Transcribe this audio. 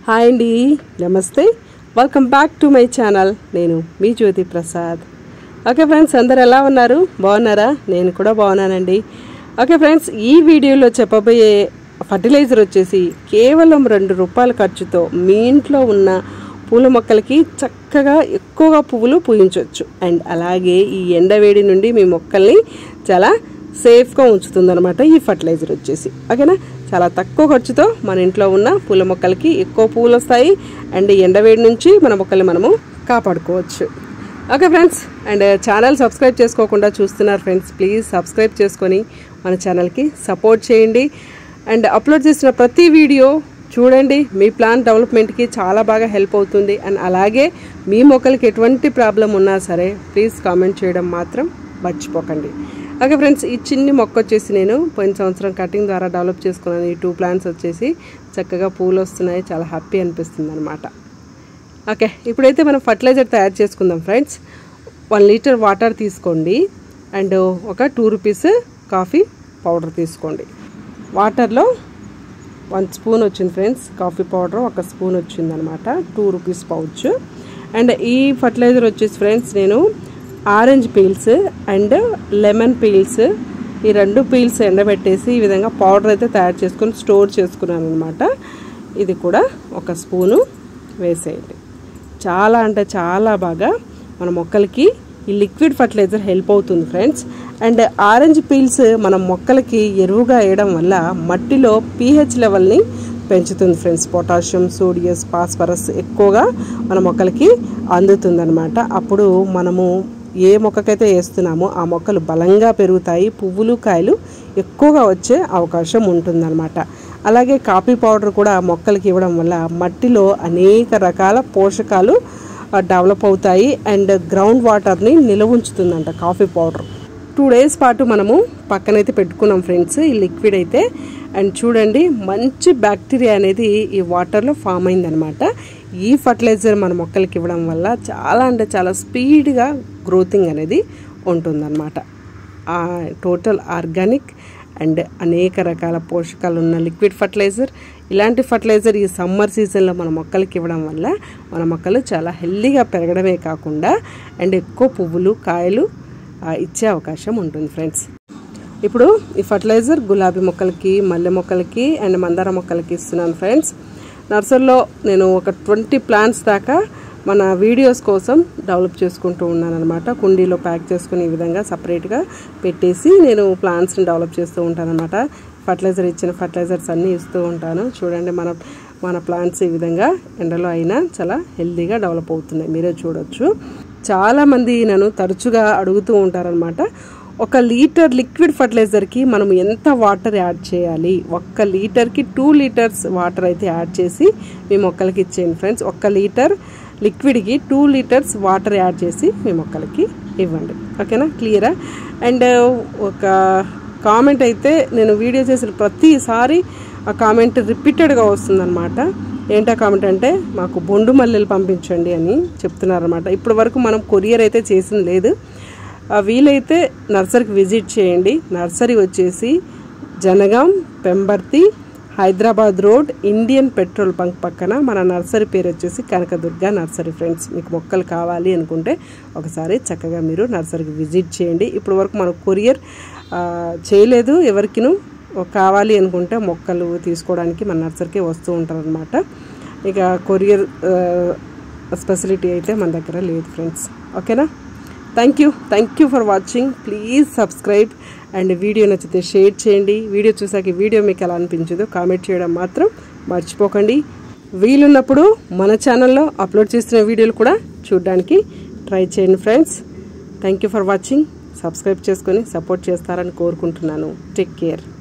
Hi అండి, namaste, welcome back to my channel. నేను మీ జ్యోతి ప్రసాద్. ఓకే ఫ్రెండ్స్, అందరు ఎలా ఉన్నారు? బాగున్నారా? నేను కూడా బాగున్నానండి. ఓకే ఫ్రెండ్స్, ఈ వీడియోలో చెప్పబోయే ఫర్టిలైజర్ వచ్చేసి కేవలం ₹2 ఖర్చుతో మీ ఇంట్లో ఉన్న పూల మొక్కలకి చక్కగా ఎక్కువగా పువ్వులు పూయించవచ్చు. అండ్ అలాగే ఈ ఎండవేడి నుండి మీ మొక్కల్ని చాలా సేఫ్గా ఉంచుతుందన్నమాట ఈ ఫర్టిలైజర్ వచ్చేసి. ఓకేనా, చాలా తక్కువ ఖర్చుతో మన ఇంట్లో ఉన్న పూల మొక్కలకి ఎక్కువ పువ్వులు వస్తాయి. అండ్ ఎండవేడి నుంచి మన మొక్కల్ని మనము కాపాడుకోవచ్చు. Okay friends, and channel subscribe చేసుకోకుండా చూస్తున్నారు ఫ్రెండ్స్, ప్లీజ్ సబ్స్క్రైబ్ చేసుకొని మన ఛానల్కి సపోర్ట్ చేయండి. అండ్ అప్లోడ్ చేసిన ప్రతి వీడియో చూడండి, మీ ప్లాంట్ డెవలప్మెంట్కి చాలా బాగా హెల్ప్ అవుతుంది. అండ్ అలాగే మీ మొక్కలకి ఎటువంటి ప్రాబ్లం ఉన్నా సరే ప్లీజ్ కామెంట్ చేయడం మాత్రం మర్చిపోకండి. ఓకే ఫ్రెండ్స్, ఈ చిన్ని మొక్క వచ్చేసి నేను పోయిన సంవత్సరం కటింగ్ ద్వారా డెవలప్ చేసుకున్నాను. ఈ 2 ప్లాంట్స్ వచ్చేసి చక్కగా పూలు వస్తున్నాయి, చాలా హ్యాపీ అనిపిస్తుంది అనమాట. ఓకే, ఇప్పుడైతే మనం ఫర్టిలైజర్ తయారు చేసుకుందాం ఫ్రెండ్స్. 1 లీటర్ వాటర్ తీసుకోండి అండ్ ఒక ₹2 కాఫీ పౌడర్ తీసుకోండి. వాటర్లో 1 స్పూన్ వచ్చింది ఫ్రెండ్స్, కాఫీ పౌడర్ 1 స్పూన్ వచ్చింది అనమాట, ₹2 పౌచ్. అండ్ ఈ ఫర్టిలైజర్ వచ్చేసి ఫ్రెండ్స్ నేను orange peels and lemon peels, ఈ 2 పీల్స్ ఎండబెట్టేసి ఈ విధంగా పౌడర్ అయితే తయారు చేసుకొని స్టోర్ చేసుకున్నాను అనమాట. ఇది కూడా 1 స్పూను వేసేయండి. చాలా అంటే చాలా బాగా మన మొక్కలకి ఈ లిక్విడ్ ఫర్టిలైజర్ హెల్ప్ అవుతుంది ఫ్రెండ్స్. అండ్ ఆరెంజ్ పీల్స్ మన మొక్కలకి ఎరువుగా వేయడం వల్ల మట్టిలో pH లెవెల్ని పెంచుతుంది ఫ్రెండ్స్. పొటాషియం, సోడియం, ఫాస్ఫరస్ ఎక్కువగా మన మొక్కలకి అందుతుందన్నమాట. అప్పుడు మనము ఏ మొక్కకైతే వేస్తున్నామో ఆ మొక్కలు బలంగా పెరుగుతాయి, పువ్వులు కాయలు ఎక్కువగా వచ్చే అవకాశం ఉంటుందన్నమాట. అలాగే కాఫీ పౌడర్ కూడా మొక్కలకి ఇవ్వడం వల్ల మట్టిలో అనేక రకాల పోషకాలు డెవలప్ అవుతాయి. అండ్ గ్రౌండ్ వాటర్ని నిల్వ ఉంచుతుందంట కాఫీ పౌడర్. 2 డేస్ పాటు మనము పక్కనైతే పెట్టుకున్నాం ఫ్రెండ్స్ ఈ లిక్విడ్ అయితే. అండ్ చూడండి, మంచి బ్యాక్టీరియా అనేది ఈ వాటర్లో ఫామ్ అయిందనమాట. ఈ ఫర్టిలైజర్ మన మొక్కలకి ఇవ్వడం వల్ల చాలా అంటే చాలా స్పీడ్గా గ్రోతింగ్ అనేది ఉంటుందన్నమాట. టోటల్ ఆర్గానిక్ అండ్ అనేక రకాల పోషకాలు ఉన్న లిక్విడ్ ఫర్టిలైజర్. ఇలాంటి ఫర్టిలైజర్ ఈ సమ్మర్ సీజన్లో మన మొక్కలకి ఇవ్వడం వల్ల మన మొక్కలు చాలా హెల్దీగా పెరగడమే కాకుండా అండ్ ఎక్కువ పువ్వులు కాయలు ఇచ్చే అవకాశం ఉంటుంది ఫ్రెండ్స్. ఇప్పుడు ఈ ఫర్టిలైజర్ గులాబీ మొక్కలకి, మల్లె మొక్కలకి అండ్ మందార మొక్కలకి ఇస్తున్నాను ఫ్రెండ్స్. నర్సరీలో నేను ఒక 20 ప్లాంట్స్ దాకా మన వీడియోస్ కోసం డెవలప్ చేసుకుంటూ ఉన్నాను అనమాట. కుండీలో ప్యాక్ చేసుకుని ఈ విధంగా సపరేట్గా పెట్టేసి నేను ప్లాంట్స్ని డెవలప్ చేస్తూ ఉంటాను అనమాట. ఫర్టిలైజర్ ఇచ్చిన ఫర్టిలైజర్స్ అన్నీ ఇస్తూ ఉంటాను. చూడండి, మన ప్లాంట్స్ ఈ విధంగా ఎండలో అయినా చాలా హెల్దీగా డెవలప్ అవుతున్నాయి, మీరే చూడొచ్చు. చాలామంది నన్ను తరచుగా అడుగుతూ ఉంటారనమాట, 1 లీటర్ లిక్విడ్ ఫర్టిలైజర్కి మనం ఎంత వాటర్ యాడ్ చేయాలి? 1 లీటర్కి 2 లీటర్స్ వాటర్ అయితే యాడ్ చేసి మీ మొక్కలకి ఇచ్చేయండి ఫ్రెండ్స్. 1 లీటర్ లిక్విడ్కి 2 లీటర్స్ వాటర్ యాడ్ చేసి మీ మొక్కలకి ఇవ్వండి. ఓకేనా, క్లియరా? అండ్ ఒక కామెంట్ అయితే నేను వీడియో చేసిన ప్రతిసారి ఆ కామెంట్ రిపీటెడ్గా వస్తుందన్నమాట. ఏంటా కామెంట్ అంటే, మాకు బొండు మల్లెలు పంపించండి అని చెప్తున్నారన్నమాట. ఇప్పటి వరకు మనం కొరియర్ అయితే చేసింది లేదు. వీలైతే నర్సరీకి విజిట్ చేయండి. నర్సరీ వచ్చేసి Jangaon, Pembarthi, Hyderabad road, Indian petrol bunk పక్కన. మన నర్సరీ పేరు వచ్చేసి కనకదుర్గ నర్సరీ ఫ్రెండ్స్. మీకు మొక్కలు కావాలి అనుకుంటే ఒకసారి చక్కగా మీరు నర్సరీకి విజిట్ చేయండి. ఇప్పటి వరకు మనం కొరియర్ చేయలేదు ఎవరికిను. కావాలి అనుకుంటే మొక్కలు తీసుకోవడానికి మన నర్సరీకి వస్తూ ఉంటారనమాట. ఇక కొరియర్ ఫెసిలిటీ అయితే మన దగ్గర లేదు ఫ్రెండ్స్. ఓకేనా, thank you for watching. Please subscribe and video నచ్చితే షేర్ చేయండి. వీడియో చూసాక వీడియో మీకు ఎలా అనిపించదో కామెంట్ చేయడం మాత్రం మర్చిపోకండి. వీలున్నప్పుడు మన ఛానల్లో అప్లోడ్ చేస్తున్న వీడియోలు కూడా చూడడానికి ట్రై చేయండి friends. Thank you for watching. Subscribe చేసుకొని సపోర్ట్ చేస్తారని కోరుకుంటున్నాను. Take care.